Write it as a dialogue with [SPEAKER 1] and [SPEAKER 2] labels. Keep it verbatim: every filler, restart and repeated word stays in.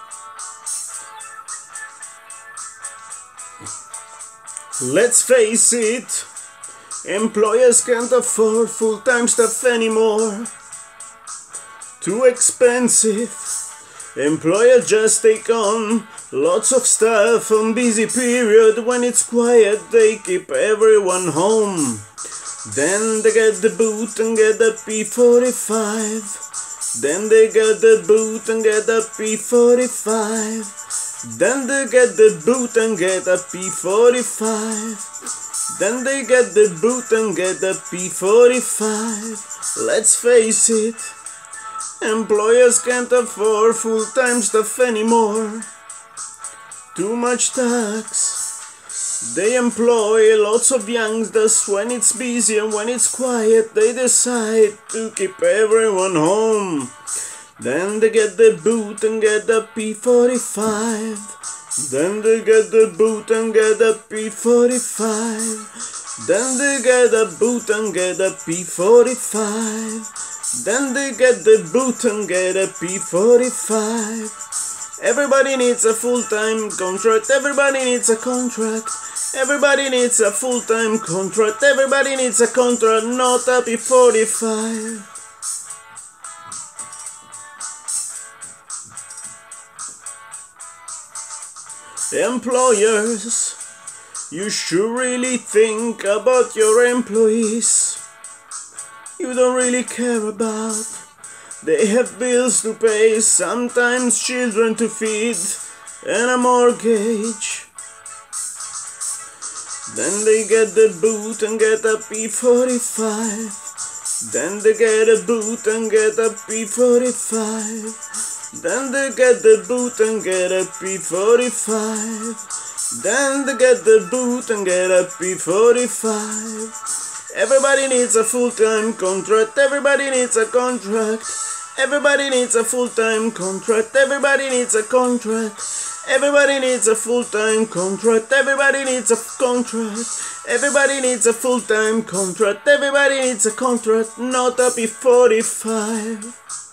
[SPEAKER 1] Let's face it, employers can't afford full-time staff anymore. Too expensive. Employers just take on lots of stuff on busy period. When it's quiet, they keep everyone home. Then they get the boot and get the P forty-five. Then they get the boot and get the P forty-five. Then they get the boot and get a P forty-five. Then they get the boot and get the P forty-five. Let's face it, employers can't afford full-time staff anymore. Too much tax. They employ lots of youngsters when it's busy, and when it's quiet they decide to keep everyone home. Then they get the boot and get the P forty-five. Then they get the boot and get the P forty-five. Then they get the boot and get the P forty-five. Then they get the boot and get a P forty-five. Everybody needs a full-time contract. Everybody needs a contract. Everybody needs a full-time contract. Everybody needs a contract, not a P forty-five. Employers, you should really think about your employees. You don't really care about. They have bills to pay, sometimes children to feed, and a mortgage. Then they get the boot and get a P forty-five. Then they get a boot and get a P forty-five. Then they get the boot and get a P forty-five. Then they get the boot and get a P forty-five. Everybody needs a full-time contract. Everybody needs a contract. Everybody needs a full-time contract. Everybody needs a contract. Everybody needs a full-time contract. Everybody needs a contract. Everybody needs a full-time contract. Everybody needs a contract, not a P forty-five.